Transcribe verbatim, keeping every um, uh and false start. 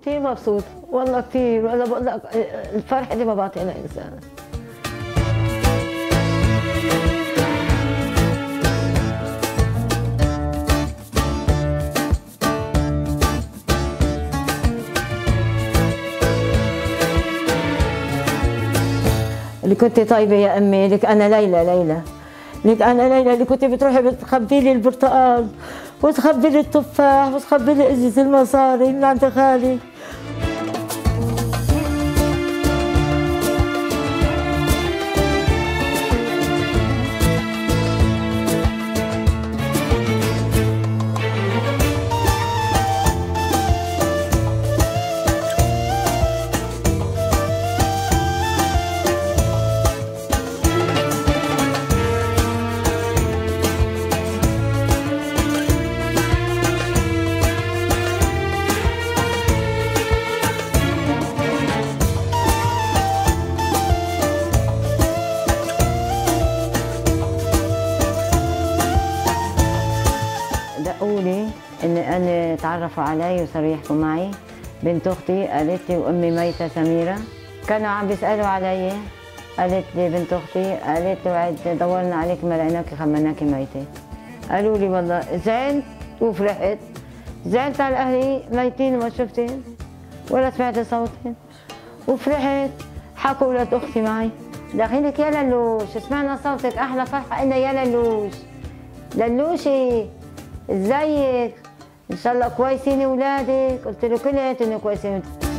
كثير مبسوط والله كثير، وأنا بقول لك الفرح اللي ما بعطينا إنسان. اللي كنت طيبة يا أمي، لك أنا ليلى ليلى لك أنا ليلى اللي كنت بتروحي بتخبي لي البرتقال وتخبي لي التفاح وتخبي لي إزازة المصاري من عند خالي. دقوا لي ان انا تعرفوا علي وصاروا يحكوا معي. بنت اختي قالت لي وامي ميته سميره، كانوا عم بيسالوا علي. قالت لي بنت اختي قالت لي وعد دورنا عليك ما لقيناكي خمناكي ميته. قالوا لي والله زعلت وفرحت، زعلت على اهلي ميتين وما شفتهم ولا سمعت صوتهم، وفرحت. حكوا ولاد اختي معي داخلك يا للوش، سمعنا صوتك احلى فرحه قلنا يا للوش. للوشي ازيك؟ ان شاء الله كويسين اولادك؟ قلت له كلياتهم كويسين.